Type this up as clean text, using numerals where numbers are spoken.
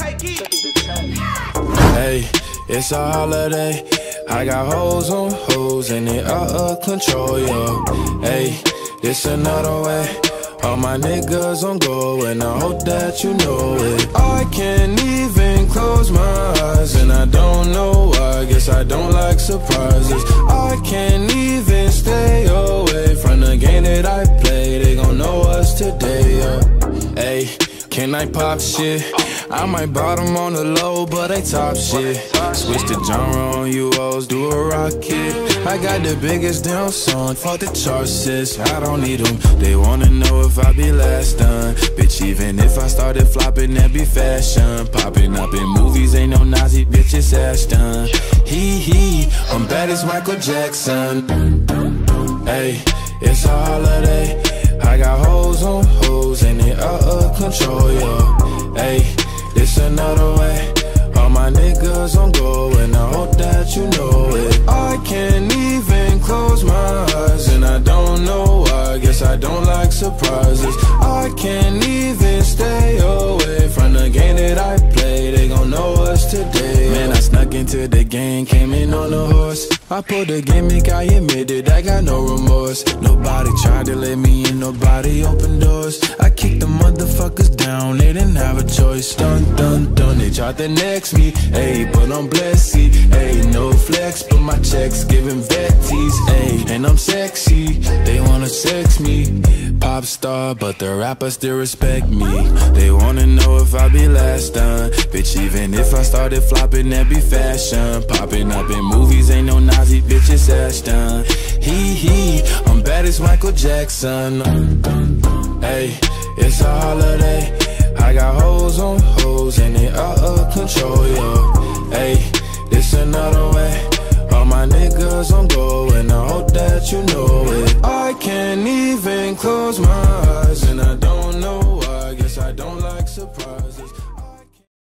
Hey, it's a holiday. I got hoes on hoes and they out of control, yo. Hey, this another way. All my niggas on go and I hope that you know it. I can't even close my eyes and I don't know why. Guess I don't like surprises. I can't even stay away from the game that I play. They gon' know us today, yeah. Hey, can I pop shit? I might bottom on the low, but they top shit. Switch the genre on you hoes, do a rocket. I got the biggest damn song, fuck the charts, sis. I don't need them. They wanna know if I be last done. Bitch, even if I started flopping, that be fashion. Popping up in movies, ain't no Nazi, bitch, it's Ashton. Hee, I'm bad as Michael Jackson. Hey, it's a holiday. I got hoes on hoes and they out of control, yo. Hey, it's another way. All my niggas on go and I hope that you know it. I can't even close my eyes and I don't know why. Guess I don't like surprises. I can't even stay away from the game that I play. They gon' know us today. Man, I snuck into the game, came in on a horse. I pulled the gimmick, I admit it, I got no remorse. Nobody tried to let me in, nobody opened doors. I kicked the motherfuckers down, they didn't have a choice. Dun, dun, dun, they tried to next me. Ayy, but I'm blessed, ayy, no flex, but my checks giving vetties, ayy. And I'm sexy, they wanna sex me. Pop star, but the rappers still respect me. They wanna know if I be last done. Bitch, even if I started flopping, that be fashion. Popping up in movies, ain't no Nazi, bitch, it's Ashton. Hee, I'm bad as Michael Jackson. Hey, it's a holiday. I got hoes on hoes and they out of control, yo. Hey, this another way. All my niggas on go and I hope that you know it. I can't even close my